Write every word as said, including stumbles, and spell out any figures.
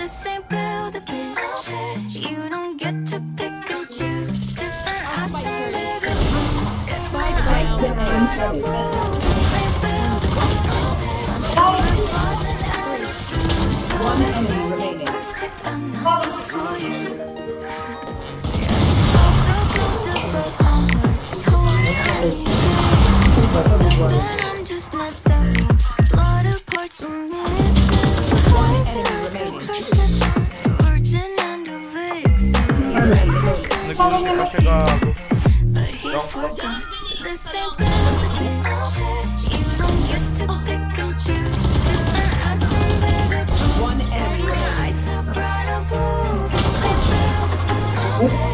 This ain't build a bitch. You don't get to pick and choose. Different ass and bigger boobs. Different eyes and brighter blues. This ain't build a bitch. Favorite flaws and attitudes. So One if enemy you're remaining. perfect, I'm not for you. All built up onwards. Hold me on your Sipping, I'm just not separate. Blood of Poarch from missing. One enemy remaining. Virgin and a vixen. But he forgot. This ain't build a bitch. You don't get to pick and choose. Different ass and bigger boobs. One enemy Different remaining. eyes are brighter blue. This ain't build a bitch.